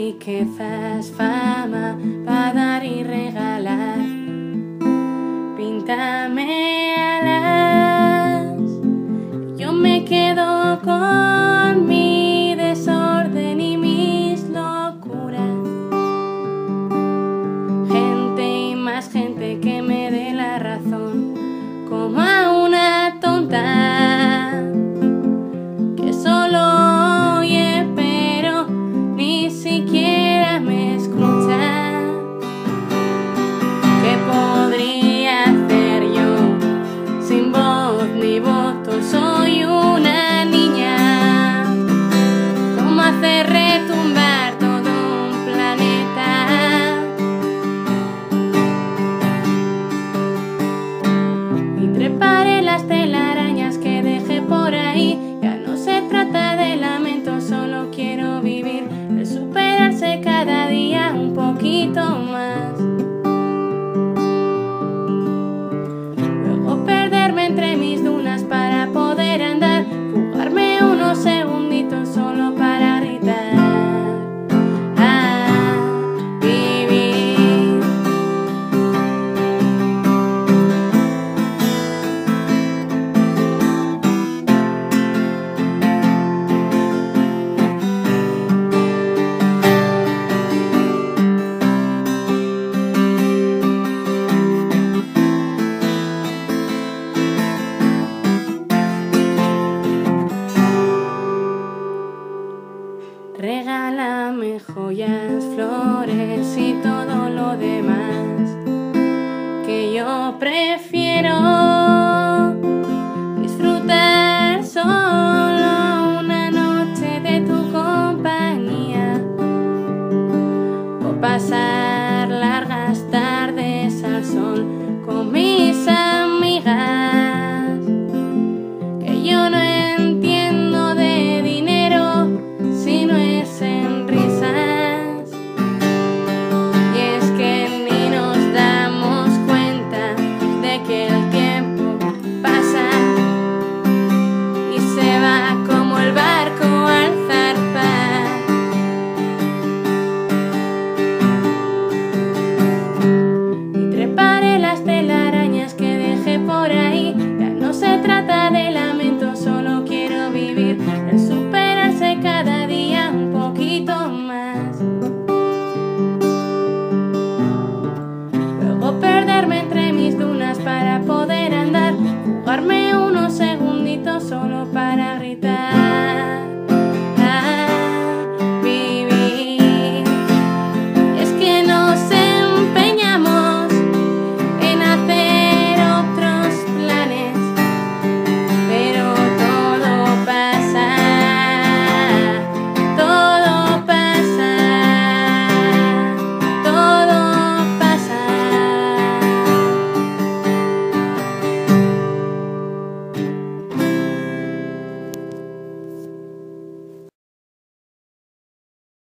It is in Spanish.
riquezas, fama, para dar y regalar. Píntame alas, yo me quedo con mi desorden y mis locuras. Gente y más gente que me dé la razón, como a una tonta que solo oye pero ni siquiera me escucha. ¿Qué podría hacer yo sin voz ni voto? Soy una niña. ¿Cómo hacer retumbar todo un planeta? Y treparé las telarañas que dejé por ahí. Ya no se trata de lamentos, solo quiero vivir, de superarse cada día un poquito más. Luego perderme entre mis dunas para poder andar, fugarme unos segunditos solo para gritar. Vivir. Regálame joyas, flores y todo lo demás.